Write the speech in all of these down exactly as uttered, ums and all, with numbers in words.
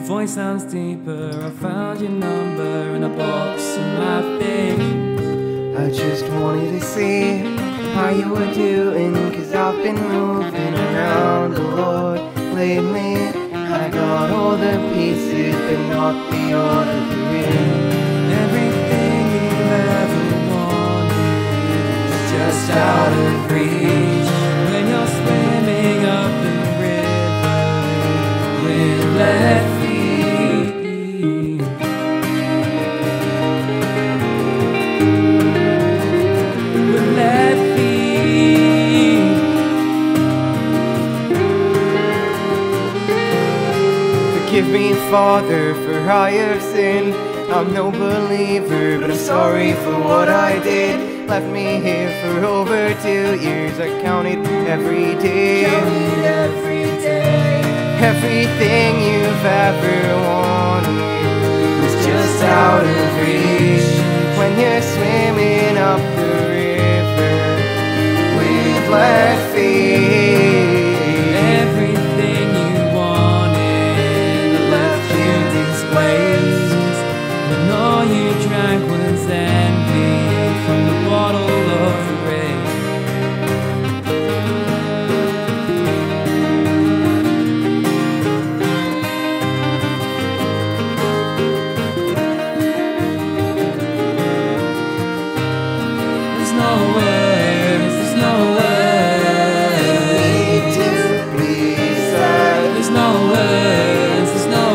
voice sounds deeper. I found your number in a box in my face. I just wanted to see how you were doing, 'cause I've been moving around a lot lately. I got all the pieces, but not the order they're in. Everything you've ever wanted is just out of reach when you're swimming up the river with left feet. With left feet. Forgive me, Father, for I have sinned. I'm no believer, but I'm sorry for what I did. Left me here for over two years. I counted every day. Counted every day. Everything you've ever wanted was just out of reach when you're swimming up the river with left feet. Everything you wanted left you displaced when all you drank was envy from the bottle of rain. There's no words, there's no words to be sad. There's no words, there's no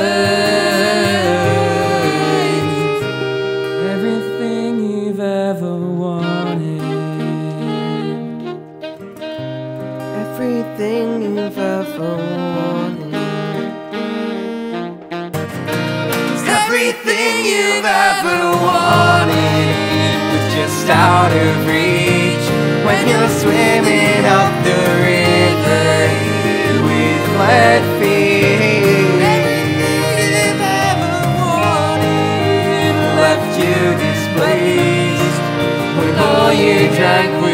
words. Everything you've ever wanted. Everything you've ever wanted. Everything you've ever wanted was just out of reach when you're swimming up the river with lead feet. Everything you've ever wanted Left you displaced when all you drank was